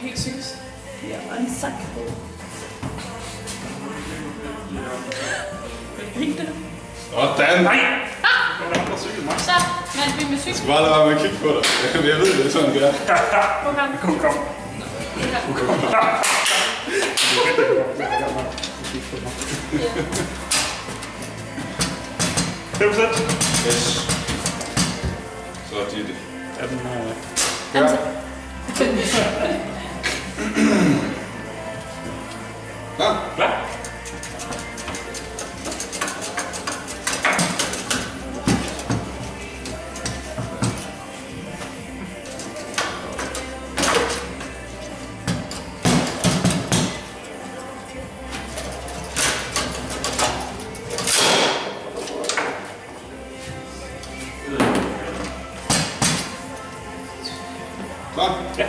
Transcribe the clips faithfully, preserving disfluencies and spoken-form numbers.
helt cyklus. Ja, og en sak på. Ring det. Sådan! Nej! Så, man bliver med cykel. Jeg skal bare lade være med at kigge på dig. Jeg ved, det er sådan, det er. Kom, kom. Kom, kom. Kom. fem procent. Yes. Så er det det. Ja, den er... Altså. Klar? Klar. Klar? Ja.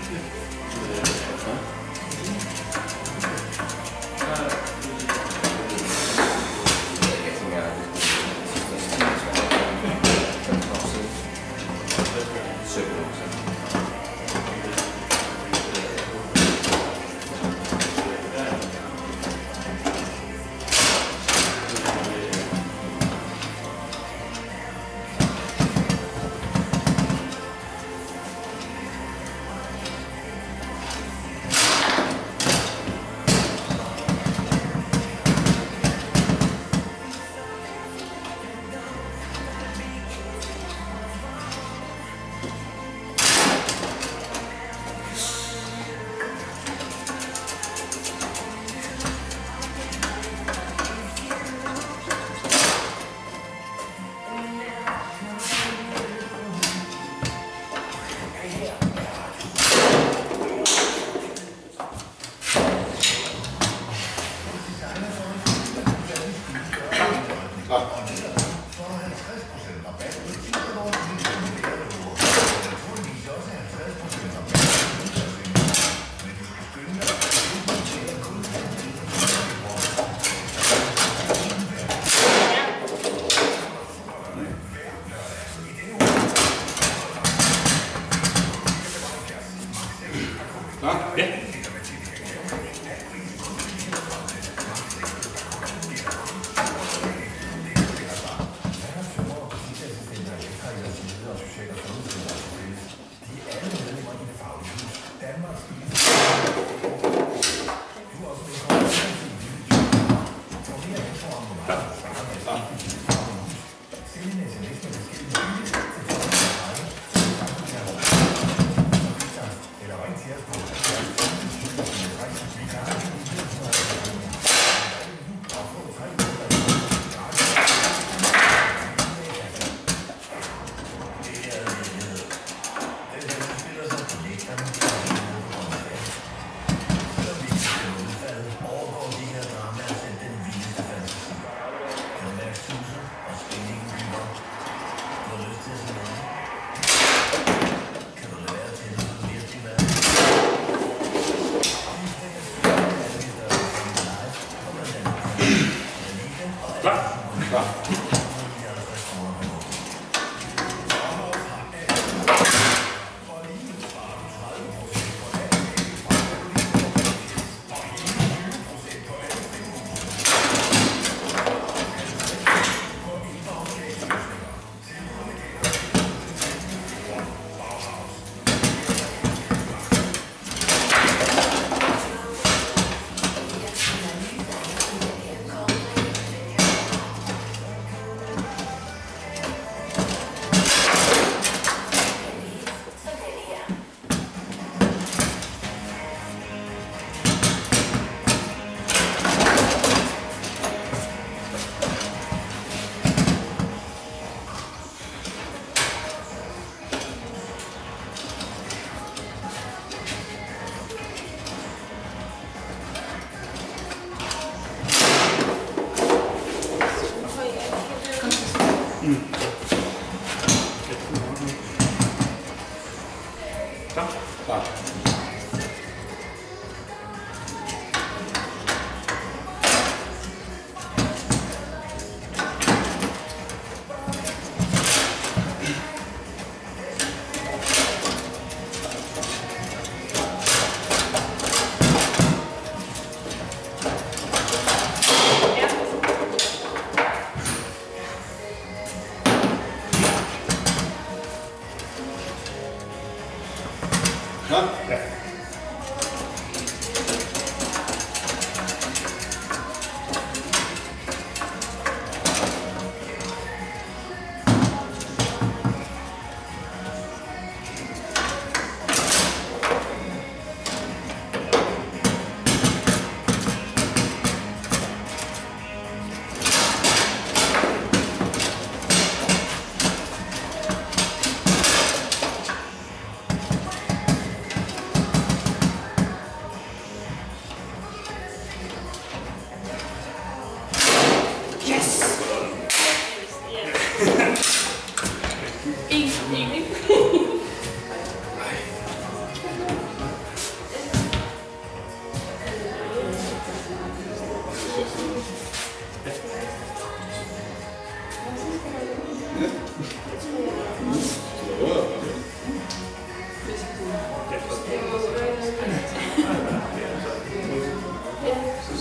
Ja.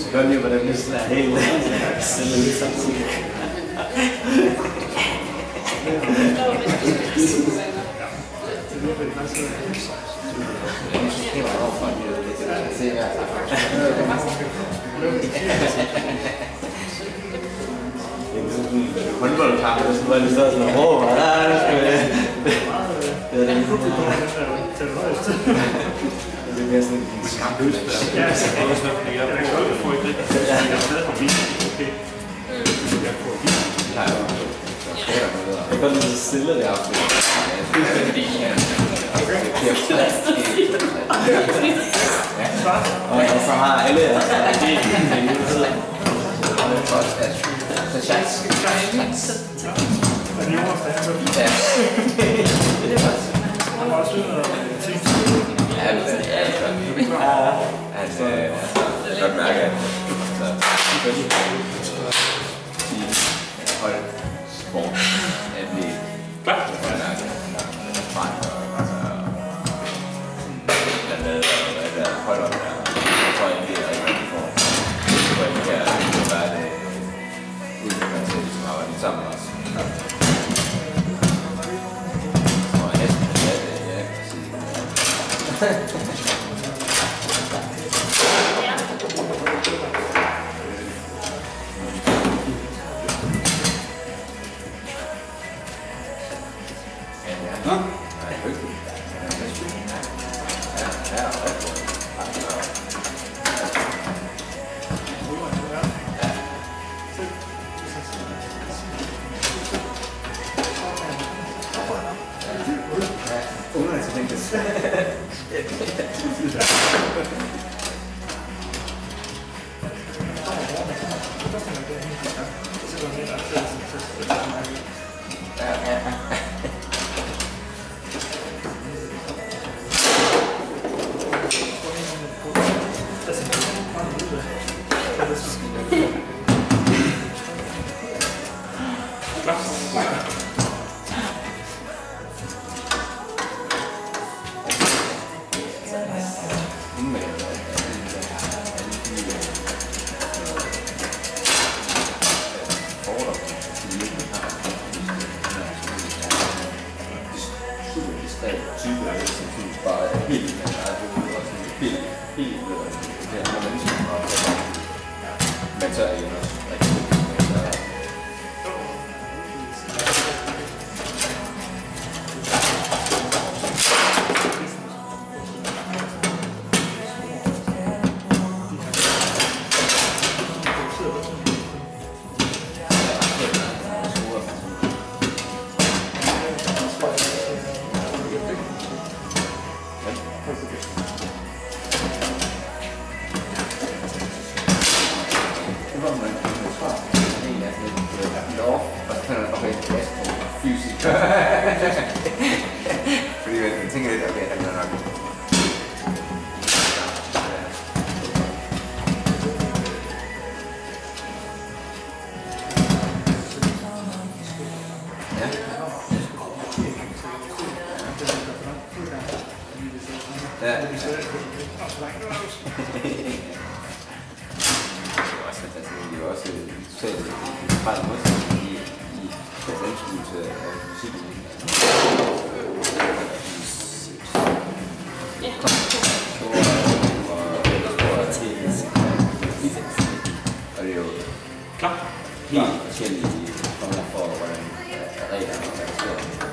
kan godt lide, hvordan det sådan er helt stille lidt samtidig. Det var overfor, at jeg se her. Håndboldkamp, så var det sådan, åh, hvad er det? Det er det. Det er mere sådan en skamløs. Ja, jeg kan også få et lidt. Jeg er stadig på bil. Okay. Jeg får bil. Nej, jeg kan godt lide stille det aften. Og så har alle jeres så chance. Og de over for ham. Ja. Han var også noget ting. Ja, det er det. Altså, jeg kan godt mærke, at hold sport, at vi Klar. Hold op der. Jeg tror ikke, det er rigtig for. Jeg tror ikke, det er bare det udviklingsmæssigt, som arbejder sammen også. Og næsten er det, ja, præcis. Nå? Nej, hyggeligt. Ja, ja, rigtig. Ungerne til tænkes. Ja, ja. Men så er det også rigtig fordi jeg tænker lidt, okay, han er nok. Ja. Ja. Det er også fantastisk. Det er jo også totalt fejl modsætning i deres anskuelse af musikken. Ja. Og det er jo Klar. helt forskellige former for, hvordan reglerne er.